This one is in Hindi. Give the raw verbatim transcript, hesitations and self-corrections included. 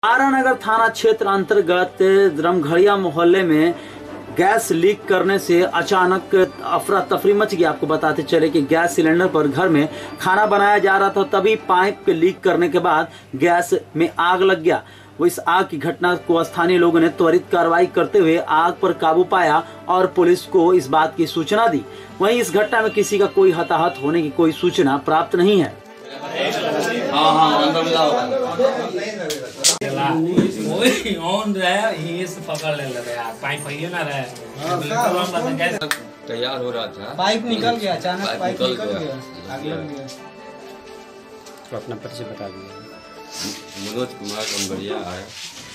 तारानगर थाना क्षेत्र अंतर्गत रमघड़िया मोहल्ले में गैस लीक करने से अचानक अफरा तफरी मच गई। आपको बताते चले कि गैस सिलेंडर पर घर में खाना बनाया जा रहा था, तभी पाइप के लीक करने के बाद गैस में आग लग गया। वो इस आग की घटना को स्थानीय लोगों ने त्वरित कार्रवाई करते हुए आग पर काबू पाया और पुलिस को इस बात की सूचना दी। वहीं इस घटना में किसी का कोई हताहत होने की कोई सूचना प्राप्त नहीं है। हाँ हाँ अंदर मिलाओ ऑन रहे ये से पकड़ ले रहे पाइप है ना रहे तैयार हो रहा था, पाइप निकल गया अचानक, पाइप निकल गया, आग लग गया। तो अपना परिचय बता दिया। मनोज कुमार रमघड़िया आया।